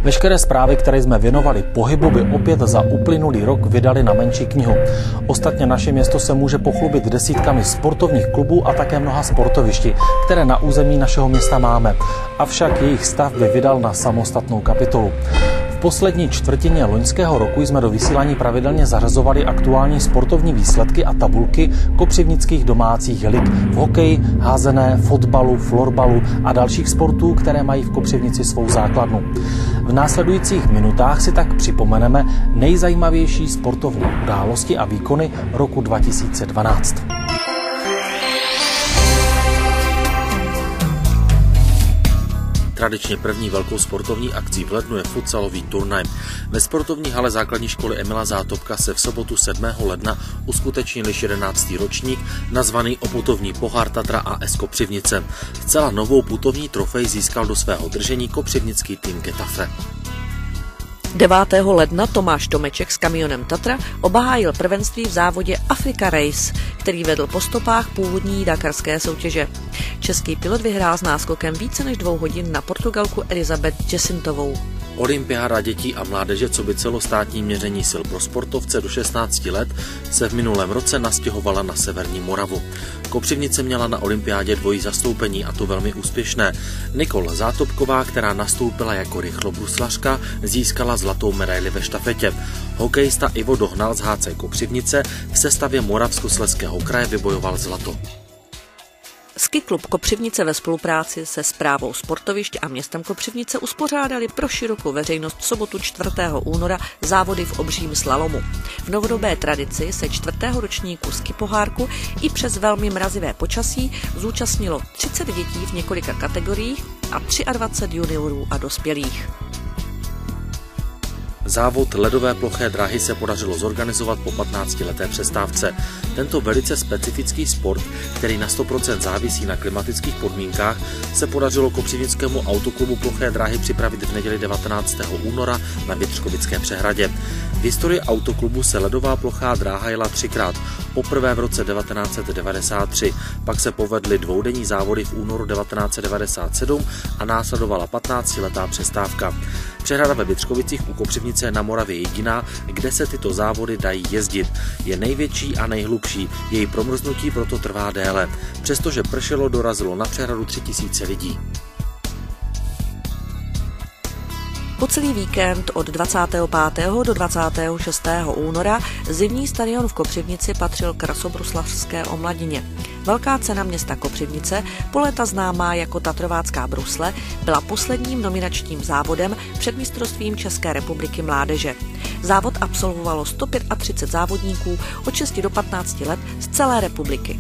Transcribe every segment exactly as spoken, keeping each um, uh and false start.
Veškeré zprávy, které jsme věnovali pohybu, by opět za uplynulý rok vydali na menší knihu. Ostatně naše město se může pochlubit desítkami sportovních klubů a také mnoha sportovišti, které na území našeho města máme. Avšak jejich stav by vydal na samostatnou kapitolu. V poslední čtvrtině loňského roku jsme do vysílání pravidelně zařazovali aktuální sportovní výsledky a tabulky kopřivnických domácích lig v hokeji, házené, fotbalu, florbalu a dalších sportů, které mají v Kopřivnici svou základnu. V následujících minutách si tak připomeneme nejzajímavější sportovní události a výkony roku dva tisíce dvanáct. Tradičně první velkou sportovní akcí v lednu je futsalový turnaj. Ve sportovní hale základní školy Emila Zátopka se v sobotu sedmého ledna uskutečnil již jedenáctý ročník, nazvaný o putovní pohár Tatra A S Kopřivnice. Zcela novou putovní trofej získal do svého držení kopřivnický tým Getafe. devátého ledna Tomáš Tomeček s kamionem Tatra obahájil prvenství v závodě Africa Race, který vedl po stopách původní dakarské soutěže. Český pilot vyhrál s náskokem více než dvou hodin na Portugalku Elizabeth Jacintovou. Olympiáda dětí a mládeže coby celostátní měření sil pro sportovce do šestnácti let se v minulém roce nastěhovala na severní Moravu. Kopřivnice měla na olympiádě dvojí zastoupení, a to velmi úspěšné. Nikol Zátopková, která nastoupila jako rychlobruslařka, získala zlatou medaili ve štafetě. Hokejista Ivo Dohnal z H C Kopřivnice v sestavě Moravskoslezského kraje vybojoval zlato. Ski klub Kopřivnice ve spolupráci se správou sportovišť a městem Kopřivnice uspořádali pro širokou veřejnost v sobotu čtvrtého února závody v obřím slalomu. V novodobé tradici se čtvrtého ročníku ski pohárku i přes velmi mrazivé počasí zúčastnilo třicet dětí v několika kategoriích a dvacet tři juniorů a dospělých. Závod ledové ploché dráhy se podařilo zorganizovat po patnáctileté přestávce. Tento velice specifický sport, který na sto procent závisí na klimatických podmínkách, se podařilo Kopřivnickému autoklubu ploché dráhy připravit v neděli devatenáctého února na Větřkovické přehradě. V historii autoklubu se ledová plochá dráha jela třikrát, poprvé v roce devatenáct set devadesát tři, pak se povedly dvoudenní závody v únoru devatenáct set devadesát sedm a následovala patnáctiletá přestávka. Přehrada ve Větřkovicích u Kopřivnice je na Moravě jediná, kde se tyto závody dají jezdit. Je největší a nejhlubší, její promrznutí proto trvá déle. Přestože pršelo, dorazilo na přehradu tři tisíce lidí. Po celý víkend od dvacátého pátého do dvacátého šestého února zimní stadion v Kopřivnici patřil krasobruslařské omladině. Velká cena města Kopřivnice, po léta známá jako Tatrovácká brusle, byla posledním nominačním závodem před mistrovstvím České republiky mládeže. Závod absolvovalo sto třicet pět závodníků od šesti do patnácti let z celé republiky.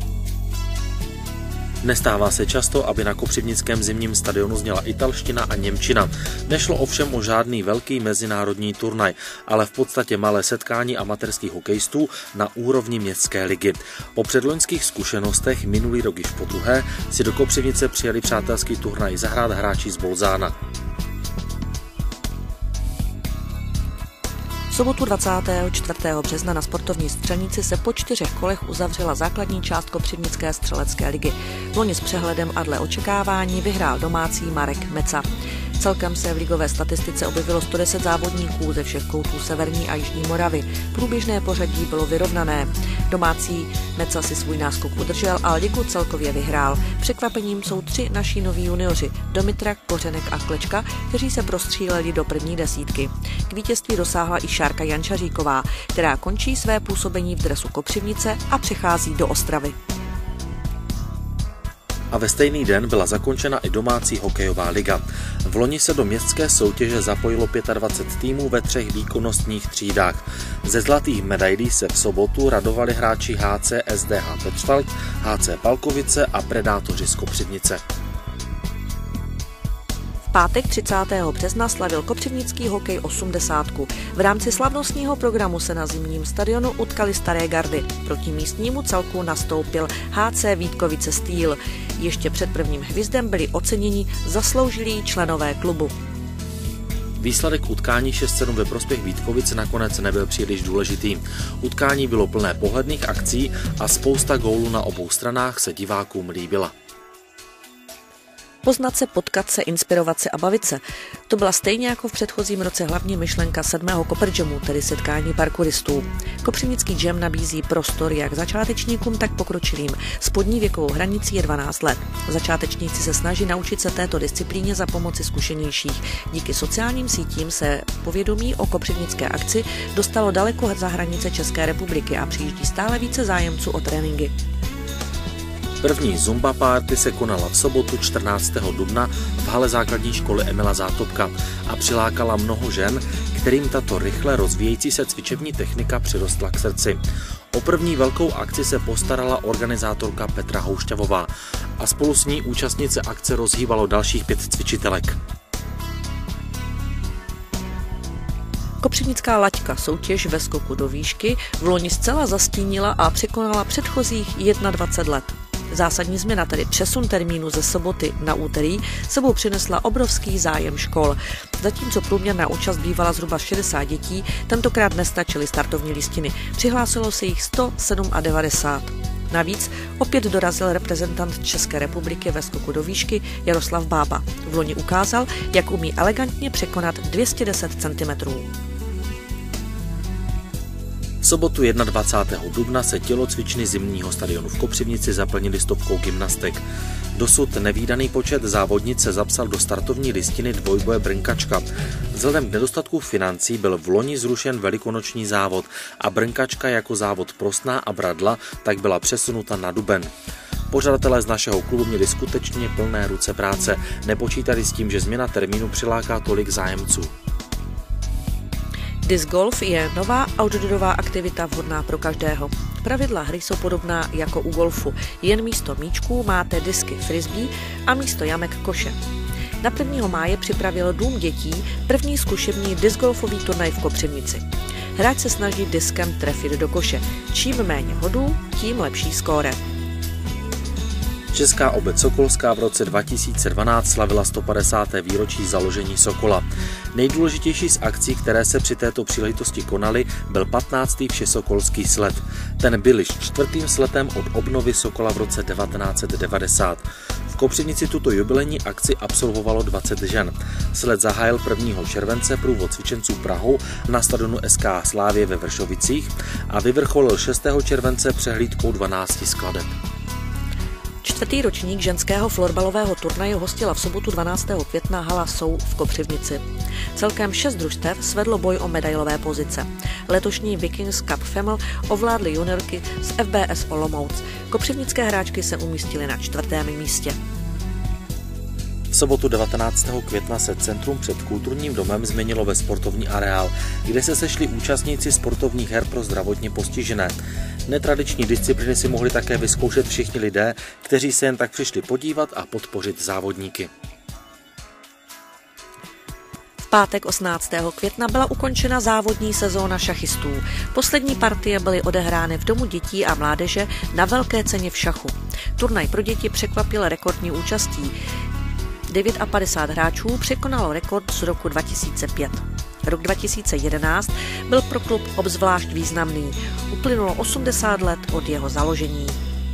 Nestává se často, aby na kopřivnickém zimním stadionu zněla italština a němčina. Nešlo ovšem o žádný velký mezinárodní turnaj, ale v podstatě malé setkání amatérských hokejistů na úrovni městské ligy. Po předloňských zkušenostech minulý rok již podruhé si do Kopřivnice přijeli přátelský turnaj zahrát hráči z Bolzána. V sobotu dvacátého čtvrtého března na sportovní střelnici se po čtyřech kolech uzavřela základní část Kopřivnické střelecké ligy. Loni s přehledem a dle očekávání vyhrál domácí Marek Meca. Celkem se v ligové statistice objevilo sto deset závodníků ze všech koutů severní a jižní Moravy. Průběžné pořadí bylo vyrovnané. Domácí Meca si svůj náskok udržel a ligu celkově vyhrál. Překvapením jsou tři naši noví junioři, Domitra, Kořenek a Klečka, kteří se prostříleli do první desítky. K vítězství dosáhla i Šárka Jančaříková, která končí své působení v dresu Kopřivnice a přechází do Ostravy. A ve stejný den byla zakončena i domácí hokejová liga. V loni se do městské soutěže zapojilo dvacet pět týmů ve třech výkonnostních třídách. Ze zlatých medailí se v sobotu radovali hráči H C S D H Petřvald, H C Palkovice a Predátoři z Kopřivnice. V pátek třicátého března slavil kopřivnický hokej osmdesátku. V rámci slavnostního programu se na zimním stadionu utkali staré gardy. Proti místnímu celku nastoupil H C Vítkovice Steel. Ještě před prvním hvizdem byli oceněni zasloužilí členové klubu. Výsledek utkání šest sedm ve prospěch Vítkovic nakonec nebyl příliš důležitý. Utkání bylo plné pohledných akcí a spousta gólů na obou stranách se divákům líbila. Poznat se, potkat se, inspirovat se a bavit se. To byla stejně jako v předchozím roce hlavní myšlenka sedmého Koperjamu, tedy setkání parkouristů. Kopřivnický jam nabízí prostor jak začátečníkům, tak pokročilým. Spodní věkovou hranicí je dvanáct let. Začátečníci se snaží naučit se této disciplíně za pomoci zkušenějších. Díky sociálním sítím se povědomí o kopřivnické akci dostalo daleko za hranice České republiky a přijíždí stále více zájemců o tréninky. První Zumba party se konala v sobotu čtrnáctého dubna v hale základní školy Emila Zátopka a přilákala mnoho žen, kterým tato rychle rozvíjející se cvičební technika přirostla k srdci. O první velkou akci se postarala organizátorka Petra Houšťavová a spolu s ní účastnice akce rozhýbalo dalších pět cvičitelek. Kopřivnická laťka, soutěž ve skoku do výšky, v loni zcela zastínila a překonala předchozích dvacet jedna let. Zásadní změna, tedy přesun termínu ze soboty na úterý, sebou přinesla obrovský zájem škol. Zatímco průměrná účast bývala zhruba šedesát dětí, tentokrát nestačily startovní listiny. Přihlásilo se jich sto devadesát sedm. Navíc opět dorazil reprezentant České republiky ve skoku do výšky Jaroslav Bába. V loni ukázal, jak umí elegantně překonat dvě stě deset centimetrů. V sobotu dvacátého prvního dubna se tělocvičny zimního stadionu v Kopřivnici zaplnily stovkou gymnastek. Dosud nevídaný počet závodnic se zapsal do startovní listiny dvojboje brnkačka. Vzhledem k nedostatku financí byl v loni zrušen velikonoční závod a brnkačka jako závod prosná a bradla tak byla přesunuta na duben. Pořadatelé z našeho klubu měli skutečně plné ruce práce, nepočítali s tím, že změna termínu přiláká tolik zájemců. Disc golf je nová outdoorová aktivita vhodná pro každého. Pravidla hry jsou podobná jako u golfu, jen místo míčků máte disky frisbee a místo jamek koše. Na prvního máje připravil Dům dětí první zkušební discgolfový turnaj v Kopřivnici. Hráč se snaží diskem trefit do koše. Čím méně hodů, tím lepší skóre. Česká obec Sokolská v roce dva tisíce dvanáct slavila sto padesáté výročí založení Sokola. Nejdůležitější z akcí, které se při této příležitosti konaly, byl patnáctý všesokolský slet. Ten byl již čtvrtým sletem od obnovy Sokola v roce devatenáct set devadesát. V Kopřivnici tuto jubilejní akci absolvovalo dvacet žen. Slet zahájil prvního července průvod cvičenců Prahou na stadionu S K Slávie ve Vršovicích a vyvrcholil šestého července přehlídkou dvanácti skladeb. Čtvrtý ročník ženského florbalového turnaje hostila v sobotu dvanáctého května hala Sou v Kopřivnici. Celkem šest družstev svedlo boj o medailové pozice. Letošní Vikings Cup Female ovládly juniorky z F B S Olomouc. Kopřivnické hráčky se umístily na čtvrtém místě. V sobotu devatenáctého května se centrum před kulturním domem změnilo ve sportovní areál, kde se sešli účastníci sportovních her pro zdravotně postižené. Netradiční disciplíny si mohli také vyzkoušet všichni lidé, kteří se jen tak přišli podívat a podpořit závodníky. V pátek osmnáctého května byla ukončena závodní sezóna šachistů. Poslední partie byly odehrány v Domu dětí a mládeže na velké ceně v šachu. Turnaj pro děti překvapil rekordní účastí. padesát devět hráčů překonalo rekord z roku dva tisíce pět. Rok dva tisíce jedenáct byl pro klub obzvlášť významný. Uplynulo osmdesát let od jeho založení.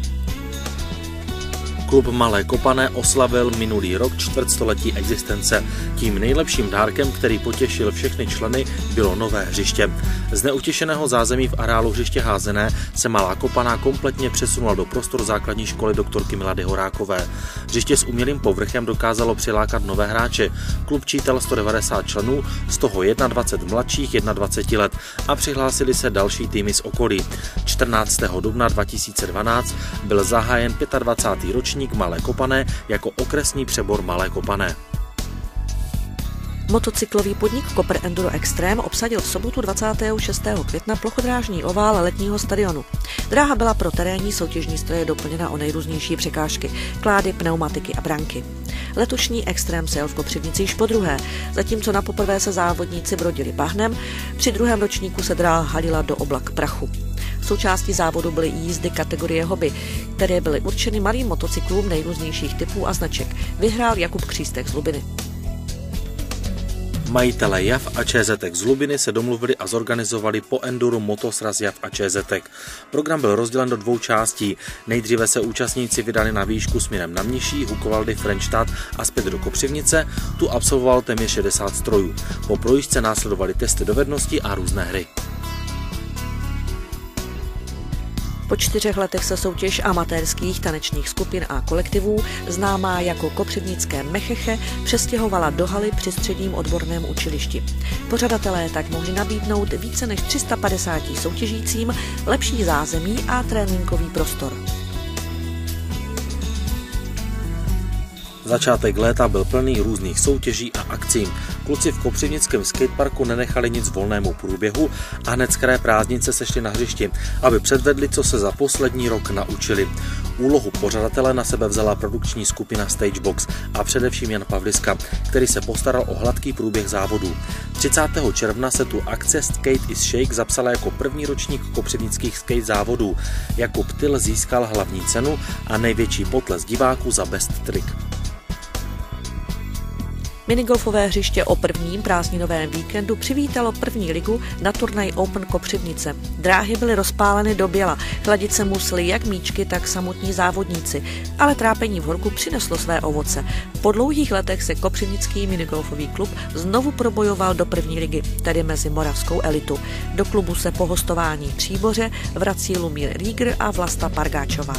Klub Malé Kopané oslavil minulý rok čtvrtstoletí existence. Tím nejlepším dárkem, který potěšil všechny členy, bylo nové hřiště. Z neutěšeného zázemí v areálu hřiště Házené se Malá Kopaná kompletně přesunula do prostor základní školy doktorky Milady Horákové. Hřiště s umělým povrchem dokázalo přilákat nové hráče. Klub čítal sto devadesát členů, z toho dvacet jedna mladších dvacet jedna let a přihlásili se další týmy z okolí. čtrnáctého dubna dva tisíce dvanáct byl zahájen dvacátý pátý ročník Malé Kopané jako okresní přebor Malé Kopané. Motocyklový podnik Copper Enduro Extreme obsadil v sobotu dvacátého šestého května plochodrážní ovál letního stadionu. Dráha byla pro terénní soutěžní stroje doplněna o nejrůznější překážky, klády, pneumatiky a branky. Letošní Extreme se jel v Kopřivnici již podruhé, zatímco na poprvé se závodníci brodili bahnem, při druhém ročníku se dráha halila do oblak prachu. Součástí závodu byly jízdy kategorie hobby, které byly určeny malým motocyklům nejrůznějších typů a značek. Vyhrál Jakub Křístek z Lubiny. Majitelé Jav a ČZek z Lubiny se domluvili a zorganizovali po enduru motosraz Jav a ČZek. Program byl rozdělen do dvou částí. Nejdříve se účastníci vydali na výšku směrem na Mniší, Hukovaldy, Frenštát a zpět do Kopřivnice. Tu absolvoval téměř šedesát strojů. Po projížďce následovaly testy dovedností a různé hry. Po čtyřech letech se soutěž amatérských tanečních skupin a kolektivů, známá jako kopřivnické Mecheche, přestěhovala do haly při středním odborném učilišti. Pořadatelé tak mohli nabídnout více než tři sta padesáti soutěžícím lepší zázemí a tréninkový prostor. Začátek léta byl plný různých soutěží a akcí. Kluci v kopřivnickém skateparku nenechali nic volnému průběhu a hned z kraje prázdnice sešli na hřišti, aby předvedli, co se za poslední rok naučili. Úlohu pořadatele na sebe vzala produkční skupina Stagebox a především Jan Pavliska, který se postaral o hladký průběh závodů. třicátého června se tu akce Skate is Shake zapsala jako první ročník kopřivnických skate závodů. Jakub Tyl získal hlavní cenu a největší potlesk diváků za best trick. Minigolfové hřiště o prvním prázdninovém víkendu přivítalo první ligu na turnaj Open Kopřivnice. Dráhy byly rozpáleny do běla, chladit se museli jak míčky, tak samotní závodníci, ale trápení v horku přineslo své ovoce. Po dlouhých letech se kopřivnický minigolfový klub znovu probojoval do první ligy, tedy mezi moravskou elitu. Do klubu se po hostování Příboře vrací Lumír Rieger a Vlasta Pargáčová.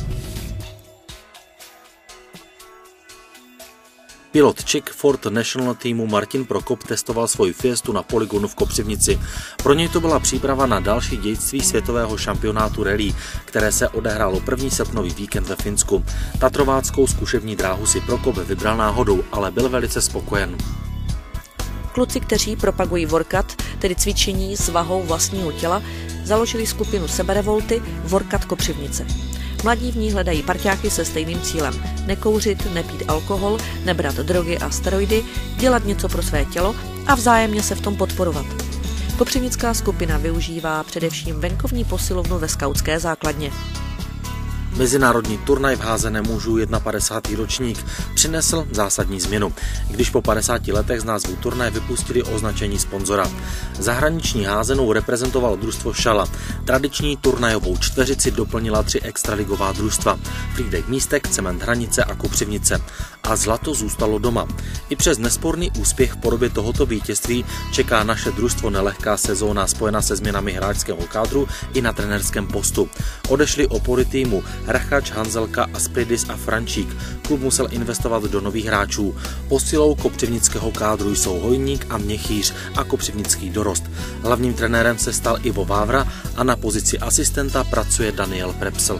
Pilot Czech Ford National týmu Martin Prokop testoval svoji Fiestu na poligonu v Kopřivnici. Pro něj to byla příprava na další dějství světového šampionátu rally, které se odehrálo první srpnový víkend ve Finsku. Tatrováckou zkušební dráhu si Prokop vybral náhodou, ale byl velice spokojen. Kluci, kteří propagují workout, tedy cvičení s vahou vlastního těla, založili skupinu Seberevolty Workout Kopřivnice. Mladí v ní hledají parťáky se stejným cílem. Nekouřit, nepít alkohol, nebrat drogy a steroidy, dělat něco pro své tělo a vzájemně se v tom podporovat. Kopřivnická skupina využívá především venkovní posilovnu ve skautské základně. Mezinárodní turnaj v házené mužů padesátý první ročník přinesl zásadní změnu, když po padesáti letech z názvu turnaje vypustili označení sponzora. Zahraniční házenou reprezentovalo družstvo Šala. Tradiční turnajovou čtveřici doplnila tři extraligová družstva: Frýdek Místek, Cement Hranice a Kopřivnice. A zlato zůstalo doma. I přes nesporný úspěch v podobě tohoto vítězství čeká naše družstvo nelehká sezóna spojená se změnami hráčského kádru i na trenérském postu. Odešli opory týmu Rachač, Hanzelka, Aspridis a Frančík. Klub musel investovat do nových hráčů. Posilou kopřivnického kádru jsou Hojník a Měchýř a kopřivnický dorost. Hlavním trenérem se stal Ivo Vávra a na pozici asistenta pracuje Daniel Prepsl.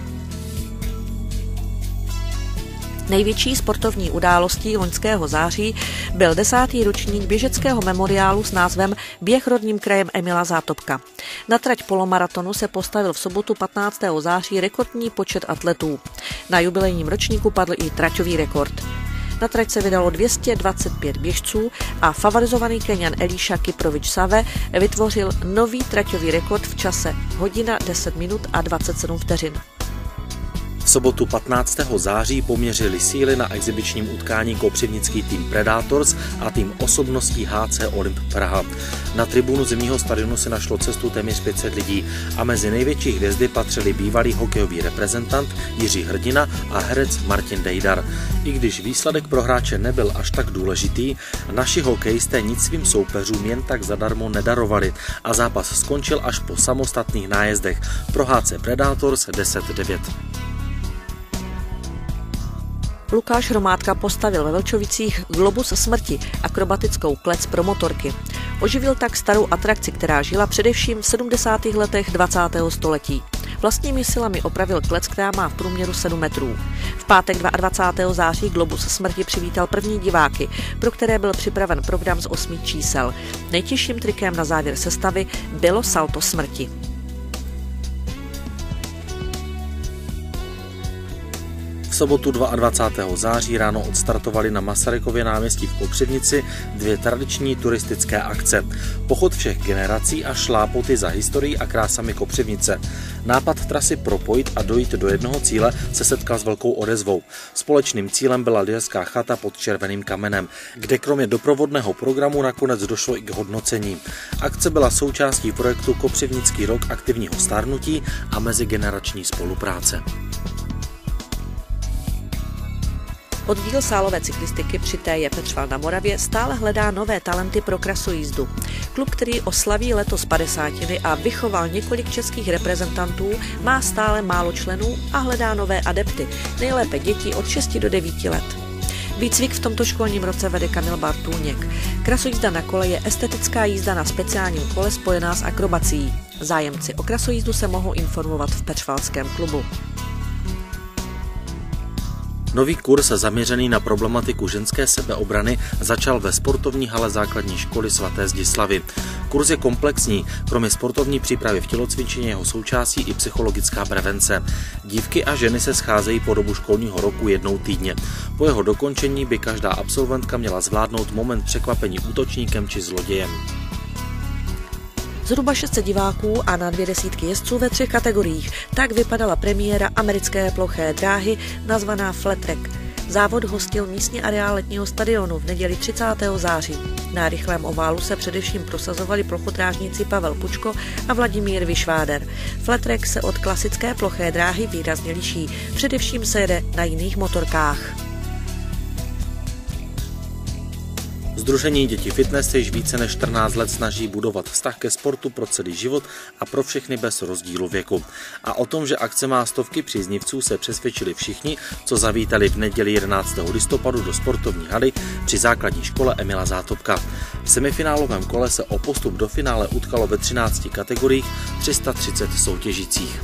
Největší sportovní událostí loňského září byl desátý ročník běžeckého memoriálu s názvem Běh rodným krajem Emila Zátopka. Na trať polomaratonu se postavil v sobotu patnáctého září rekordní počet atletů. Na jubilejním ročníku padl i traťový rekord. Na trať se vydalo dvě stě dvacet pět běžců a favorizovaný Keňan Elisha Kiprovič Save vytvořil nový traťový rekord v čase hodina deset minut a dvacet sedm vteřin. V sobotu patnáctého září poměřili síly na exibičním utkání kopřivnický tým Predators a tým osobností H C Olymp Praha. Na tribunu zimního stadionu si našlo cestu téměř pět set lidí a mezi největší hvězdy patřili bývalý hokejový reprezentant Jiří Hrdina a herec Martin Dejdar. I když výsledek pro hráče nebyl až tak důležitý, naši hokejisté nic svým soupeřům jen tak zadarmo nedarovali a zápas skončil až po samostatných nájezdech. Pro H C Predators deset devět. Lukáš Hromádka postavil ve Vlčovicích globus smrti, akrobatickou klec pro motorky. Oživil tak starou atrakci, která žila především v sedmdesátých letech dvacátého století. Vlastními silami opravil klec, která má v průměru sedm metrů. V pátek dvacátého druhého září globus smrti přivítal první diváky, pro které byl připraven program z osmi čísel. Nejtěžším trikem na závěr sestavy bylo salto smrti. V sobotu dvacátého druhého září ráno odstartovali na Masarykově náměstí v Kopřivnici dvě tradiční turistické akce. Pochod všech generací a šlápoty za historií a krásami Kopřivnice. Nápad trasy propojit a dojít do jednoho cíle se setkal s velkou odezvou. Společným cílem byla lyžařská chata pod Červeným kamenem, kde kromě doprovodného programu nakonec došlo i k hodnocení. Akce byla součástí projektu Kopřivnický rok aktivního stárnutí a mezigenerační spolupráce. Oddíl sálové cyklistiky při T J Petřval na Moravě stále hledá nové talenty pro krasojízdu. Klub, který oslaví letos padesátiny a vychoval několik českých reprezentantů, má stále málo členů a hledá nové adepty, nejlépe děti od šesti do devíti let. Výcvik v tomto školním roce vede Kamil Bartůněk. Krasojízda na kole je estetická jízda na speciálním kole spojená s akrobacií. Zájemci o krasojízdu se mohou informovat v Petřvalském klubu. Nový kurz zaměřený na problematiku ženské sebeobrany začal ve sportovní hale základní školy svaté Zdislavy. Kurz je komplexní, kromě sportovní přípravy v tělocvičení jeho součástí i psychologická prevence. Dívky a ženy se scházejí po dobu školního roku jednou týdně. Po jeho dokončení by každá absolventka měla zvládnout moment překvapení útočníkem či zlodějem. Zhruba šest set diváků a na dvě desítky jezdců ve třech kategoriích. Tak vypadala premiéra americké ploché dráhy nazvaná Flat Track. Závod hostil místní areál letního stadionu v neděli třicátého září. Na rychlém oválu se především prosazovali plochotrážníci Pavel Pučko a Vladimír Vyšváder. Flat Track se od klasické ploché dráhy výrazně liší. Především se jede na jiných motorkách. Sdružení Děti Fitness se již více než čtrnáct let snaží budovat vztah ke sportu pro celý život a pro všechny bez rozdílu věku. A o tom, že akce má stovky příznivců, se přesvědčili všichni, co zavítali v neděli jedenáctého listopadu do sportovní haly při základní škole Emila Zátopka. V semifinálovém kole se o postup do finále utkalo ve třinácti kategoriích tři sta třicet soutěžících.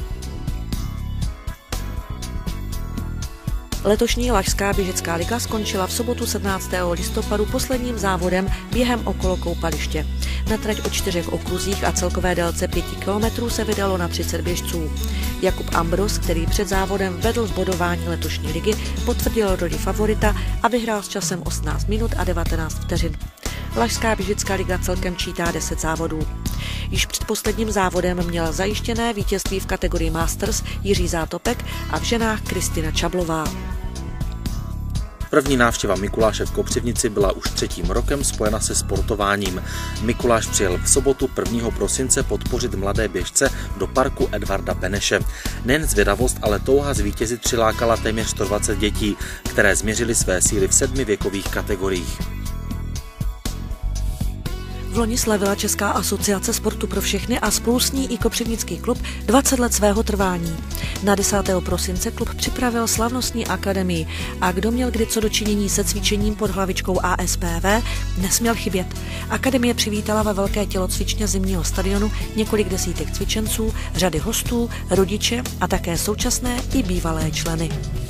Letošní Lašská běžecká liga skončila v sobotu sedmnáctého listopadu posledním závodem během okolo koupaliště. Na trať o čtyřech okruzích a celkové délce pěti kilometrů se vydalo na třicet běžců. Jakub Ambros, který před závodem vedl v bodování letošní ligy, potvrdil roli favorita a vyhrál s časem osmnáct minut a devatenáct vteřin. Lašská běžecká liga celkem čítá deset závodů. Již před posledním závodem měla zajištěné vítězství v kategorii Masters Jiří Zátopek a v ženách Kristina Čablová. První návštěva Mikuláše v Kopřivnici byla už třetím rokem spojena se sportováním. Mikuláš přijel v sobotu prvního prosince podpořit mladé běžce do parku Edvarda Beneše. Nejen zvědavost, ale touha zvítězit přilákala téměř sto dvacet dětí, které změřily své síly v sedmi věkových kategoriích. V loni slavila Česká asociace sportu pro všechny a spolu s ní i Kopřivnický klub dvacet let svého trvání. Na desátého prosince klub připravil slavnostní akademii a kdo měl kdy co dočinění se cvičením pod hlavičkou A S P V, nesměl chybět. Akademie přivítala ve velké tělocvičně zimního stadionu několik desítek cvičenců, řady hostů, rodiče a také současné i bývalé členy.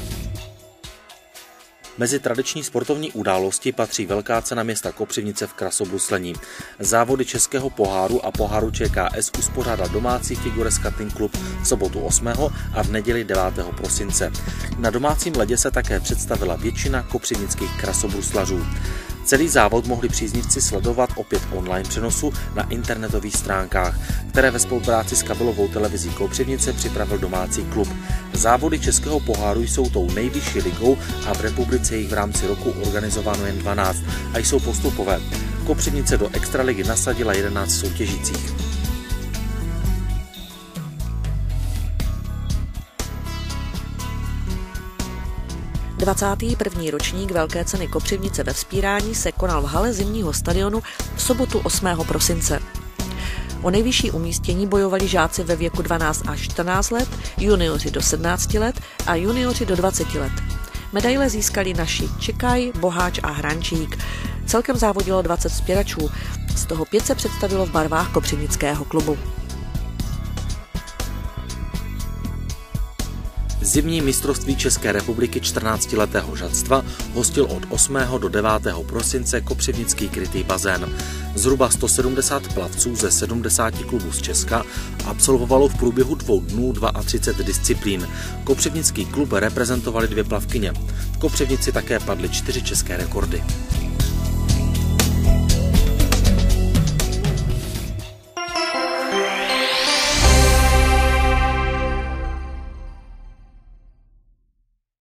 Mezi tradiční sportovní události patří velká cena města Kopřivnice v krasobruslení. Závody Českého poháru a poháru Č K S uspořádá domácí Figure Skating Club v sobotu osmého a v neděli devátého prosince. Na domácím ledě se také představila většina kopřivnických krasobruslařů. Celý závod mohli příznivci sledovat opět online přenosu na internetových stránkách, které ve spolupráci s kabelovou televizí Kopřivnice připravil domácí klub. Závody Českého poháru jsou tou nejvyšší ligou a v republice jich v rámci roku organizováno jen dvanáct a jsou postupové. Kopřivnice do extraligy nasadila jedenáct soutěžících. dvacátý první ročník Velké ceny Kopřivnice ve Vzpírání se konal v hale zimního stadionu v sobotu osmého prosince. O nejvyšší umístění bojovali žáci ve věku dvanáct až čtrnáct let, junioři do sedmnácti let a junioři do dvaceti let. Medaile získali naši Čekaj, Boháč a Hrančík. Celkem závodilo dvacet vzpěračů, z toho pět se představilo v barvách Kopřivnického klubu. Zimní mistrovství České republiky čtrnáctiletého žadstva hostil od osmého do devátého prosince kopřivnický krytý bazén. Zhruba sto sedmdesát plavců ze sedmdesáti klubů z Česka absolvovalo v průběhu dvou dnů třicet dva disciplín. Kopřivnický klub reprezentovali dvě plavkyně. V Kopřivnici také padly čtyři české rekordy.